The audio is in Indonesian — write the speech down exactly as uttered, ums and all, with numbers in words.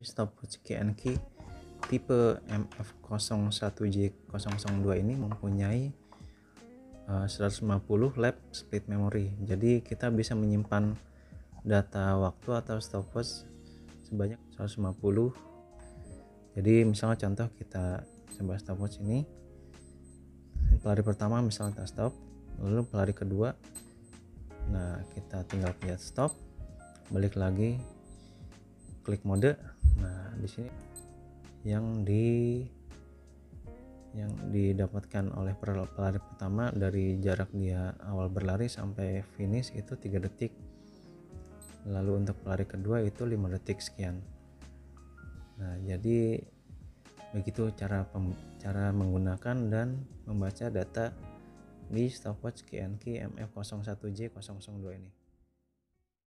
Stopwatch key and key tipe M F nol satu J nol nol dua ini mempunyai uh, seratus lima puluh lap split memory. Jadi kita bisa menyimpan data waktu atau stopwatch sebanyak seratus lima puluh. Jadi misalnya contoh kita coba stopwatch ini, pelari pertama misalnya kita stop, lalu pelari kedua, nah kita tinggal pencet stop, balik lagi, klik mode. Nah di sini yang di yang didapatkan oleh pelari pertama dari jarak dia awal berlari sampai finish itu tiga detik, lalu untuk pelari kedua itu lima detik sekian. Nah jadi begitu cara pem, cara menggunakan dan membaca data di stopwatch key and key M F nol satu J nol nol dua ini.